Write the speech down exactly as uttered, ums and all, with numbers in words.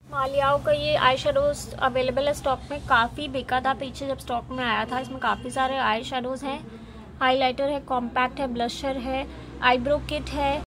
मालियाओ का ये eye shadows available है स्टॉक में, काफ़ी बिका था पीछे जब स्टॉक में आया था। इसमें काफ़ी सारे आई शेडोज हैं, हाइलाइटर है, कॉम्पैक्ट है, ब्लशर है, आईब्रो किट है।